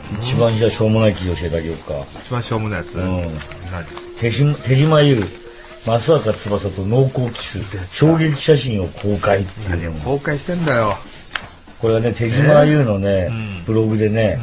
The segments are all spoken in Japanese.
一番じゃあしょうもない記事教えてあげようか。 一番しょうもないやつ。 手島優、増若翼と濃厚キス、衝撃写真を公開っていうね。 公開してんだよ。 これはね、手島優のね、ブログでね、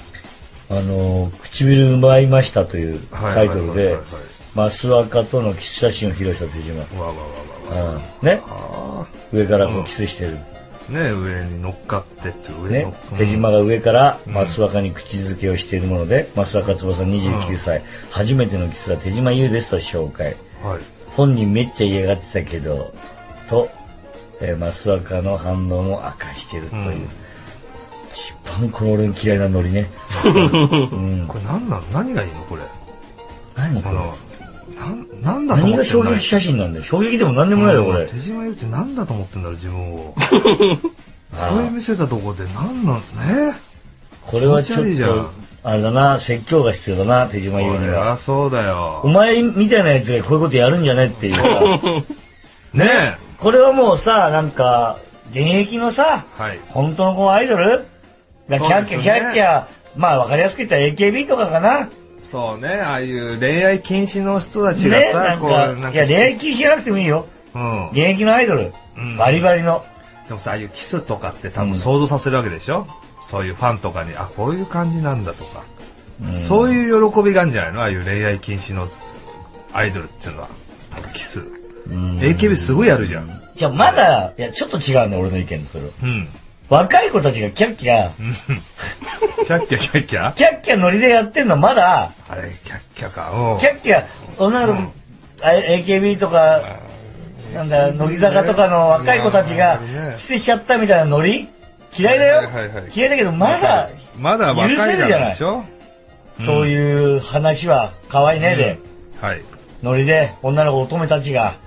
唇奪いましたというタイトルで、増若とのキス写真を披露した手島。ね、上からこうキスしてる。 ね、上に乗っかってってね、手島が上から増若に口づけをしているもので、増若翼29歳、初めてのキスは手島優ですと紹介。本人めっちゃ嫌がってたけど、と、増若の反応も明かしているという。一番この俺の嫌いなノリね。 これ何なの？何がいいのこれ。 何これ。 なんだと思ってんだ。 何が衝撃写真なんだよ。衝撃でも何でもないよこれ。 手島優って何だと思ってんだろう自分を。これ見せたとこで何なんね。 これはちょっとあれだな、説教が必要だな手島優には。 あ、そうだよ。 お前みたいなやつがこういうことやるんじゃねっていうさ。 ねえ。 これはもうさ、なんか現役のさ、本当のこうアイドルがキャッキャキャッキャ、まあわかりやすく言ったら AKB とかかな。 そうね、ああいう恋愛禁止の人たちがさ、 こういや恋愛禁止じゃなくてもいいよ。現役のアイドル、バリバリの。 でもさ、ああいうキスとかって多分想像させるわけでしょ。そういうファンとかに、あ、こういう感じなんだとか、そういう喜びがあるんじゃないの？ああいう恋愛禁止のアイドルっていうのは、キス。AKB すごいやるじゃん。 じゃあまだ、いやちょっと違うね俺の意見とそれ。若い子たちがキャッキャキャッキャキャッキャキャッキャノリでやってんのまだ。 あれキャッキャか。 キャッキャ女の子、AKB とかなんだ乃木坂とかの若い子たちがキスしちゃったみたいなノリ嫌いだよ。嫌いだけどまだ許せるじゃない。そういう話は可愛いねで、ノリで女の子乙女たちが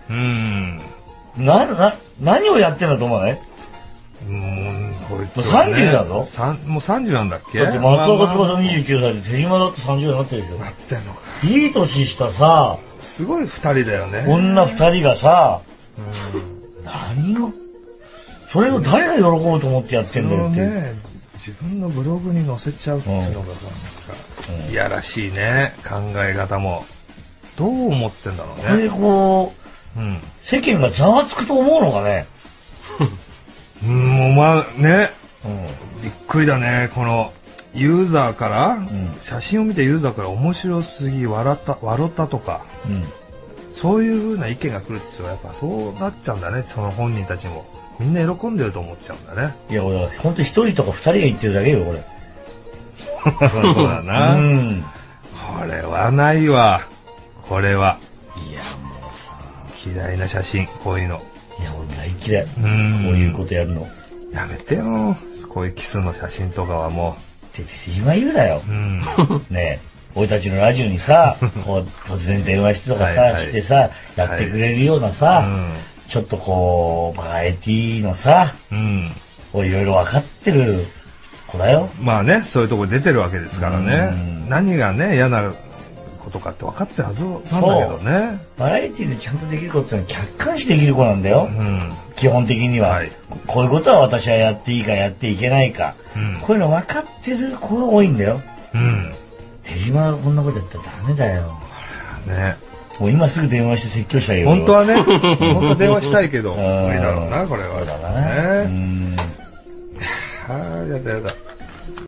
何をやってんだと思うね。 こいつ 30だぞ。 もう30なんだっけ？ だって増若翼29歳で手島だって30になってるでしょ。 なってんのか。 いい年したさ、 すごい2人だよね。 女2人がさ、何をそれを誰が喜ぶと思ってやってんだよって。 自分のブログに載せちゃうっていうのがいやらしいね、考え方も。どう思ってんだろうね。 これこう、世間がざわつくと思うのかね。 もうまあね、びっくりだね。このユーザーから、写真を見てユーザーから面白すぎ、笑ったとか、そういう風な意見が来るっていうのはやっぱそうなっちゃうんだね。その本人たちもみんな喜んでると思っちゃうんだね。 いや俺は本当一人とか二人が言ってるだけよこれ。 そうだな。これはないわ。これは。 いやもうさ、 嫌いな写真こういうの。 いや俺大嫌い。こういうことやるの。 やめてよ。こういうキスの写真とかはもう。手島優だよ。ねえ、俺たちのラジオにさ、こう突然電話してとかさしてさやってくれるようなさ、ちょっとこうバラエティーのさ、いろいろ分かってる子だよ。 まあね、そういうとこ出てるわけですからね。何がね嫌なことかって分かってるはずなんだけどね。 バラエティでちゃんとできることは客観視できる子なんだよ、基本的には、こういうことは私はやっていいかやっていけないか、こういうの分かってる子が多いんだよ。手島がこんなことやったらダメだよ。ね、もう今すぐ電話して説教したいよ。 本当はね、本当は電話したいけど無理だろうなこれは。そうだな。やだやだ。